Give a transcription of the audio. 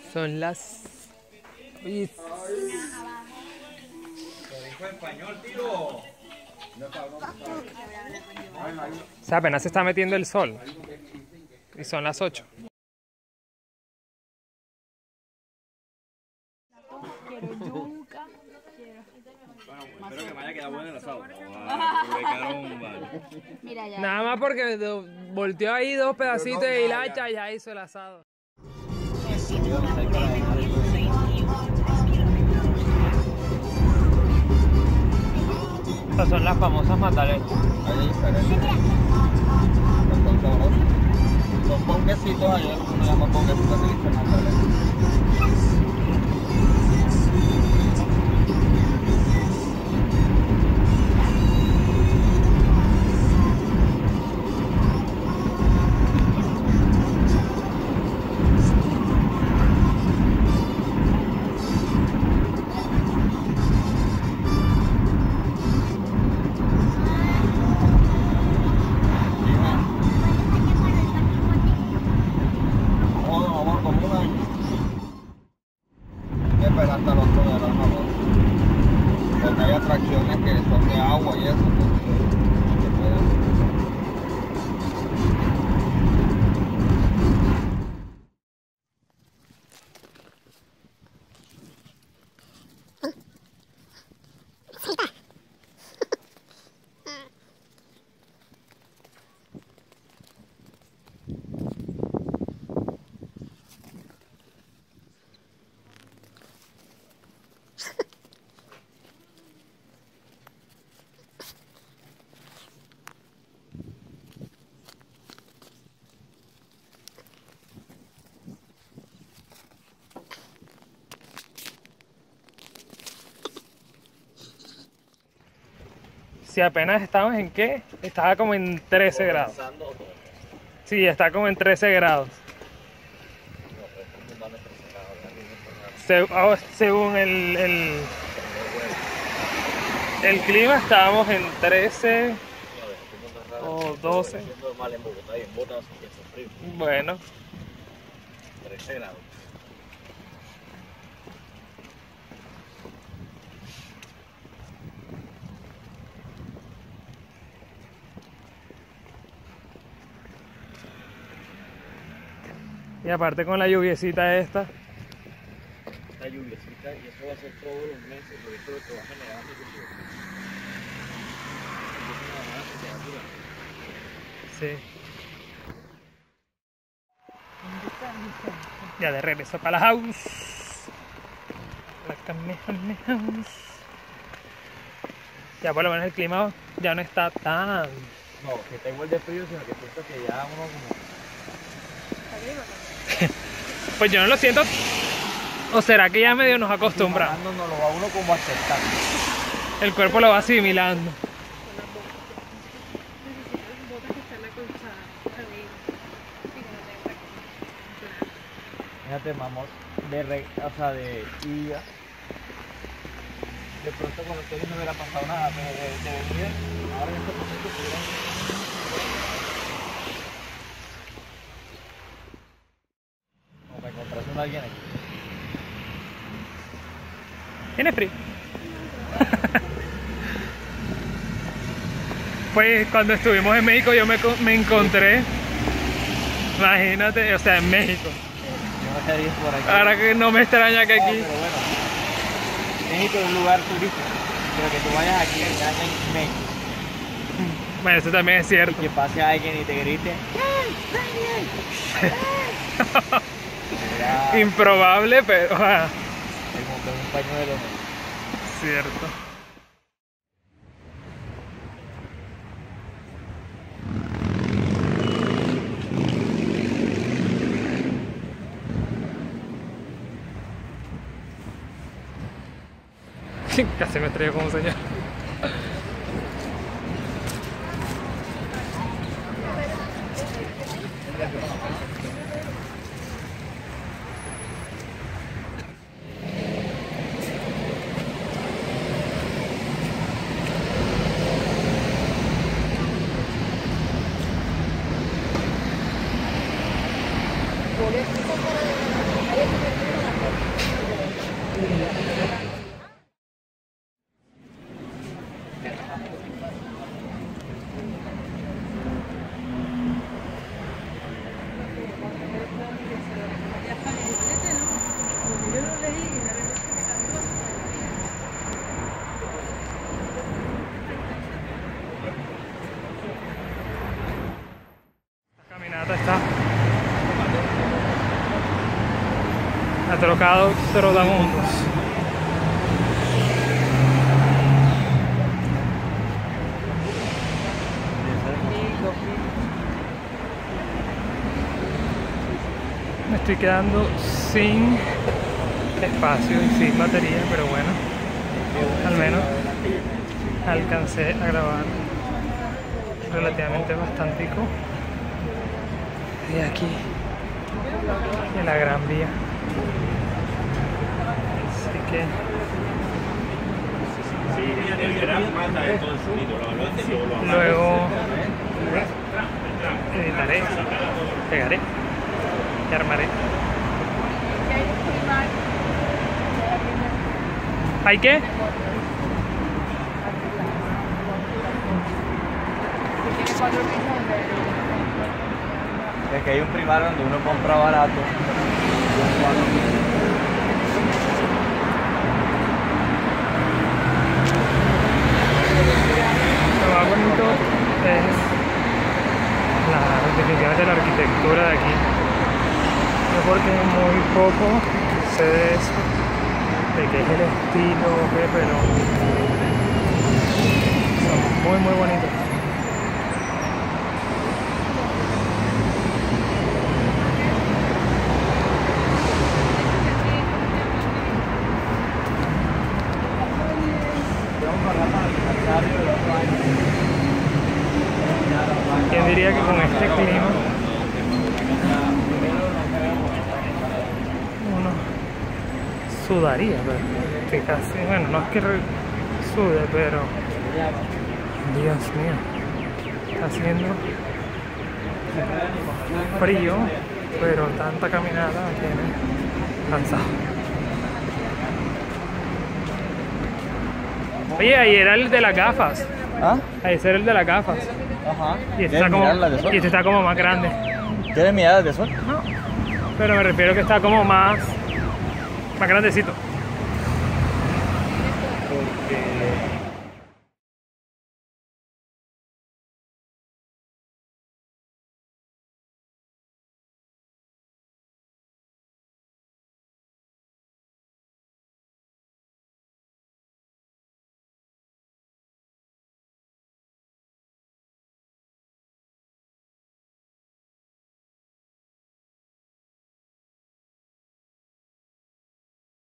Son las... Uy. Lo dijo en español, tío. O sea, apenas se está metiendo el sol. Y son las 8. Quiero yuca, quiero... Espero que me haya quedado bueno el asado. Mira ya. Nada más porque volteó ahí 2 pedacitos de hilacha y ya hizo el asado. Estas son las famosas mataletas. Hay diferencia. Son ponquecitos, hay uno se llama ponquecitos que dicen magdalena. Pero hasta los otro de la amor. Porque hay atracciones que son de agua y eso, entonces no se puede. Si apenas estamos en qué, estaba como en 13 grados. Sí, está como en 13 grados. Según el clima estábamos en 13 o 12. Bueno, 13 grados. y aparte con la lluviecita esta. La lluviecita y eso va a ser todos los meses, porque esto lo que va generando Sí. Ya de regreso para la house. La Kamehameha. Ya por lo menos el clima ya no está tan... No, que está igual de frío, sino que siento que ya uno como... Pues yo no lo siento. ¿O será que ya medio nos acostumbra? No lo va uno como a aceptar. El cuerpo lo va asimilando. Fíjate, mamón, o sea, de ida. De pronto con ustedes no hubiera pasado nada, pero de venir, ahora en este momento pudieran... Como me encontraste a alguien aquí. ¿Tienes frío? Pues cuando estuvimos en México yo me encontré, imagínate, o sea, en México. Yo no quedaría por aquí. Ahora que no me extraña que aquí... Pero bueno, México es un lugar turístico, pero que tú vayas aquí allá en México Bueno, eso también es y cierto. que pase alguien y te grite ya, Improbable, pero... ah, como que es un pañuelo. cierto. Casi me estrelló como un señor. Por eso, La caminata está atrocado Trotamundos. Me estoy quedando sin espacio y sin batería, pero bueno, al menos alcancé a grabar relativamente bastantico. Y aquí en la Gran Vía. Así que luego editaré, pegaré y armaré. ¿Hay qué? Es que hay un primario donde uno compra barato. Lo más bonito es definitivamente la arquitectura de aquí. No porque muy poco sé de eso, de qué es el estilo, pero son muy bonitos. ¿Quién diría que con este clima uno sudaría? Pero estoy casi, bueno, no es que sude, pero Dios mío, está haciendo frío, pero tanta caminata me tiene cansado. Oye, ahí era el de las gafas. ¿Ah? Ahí ese era el de las gafas. Ajá. Y este está como más grande. ¿Tienes miradas de sol? No, pero me refiero que está como más grandecito.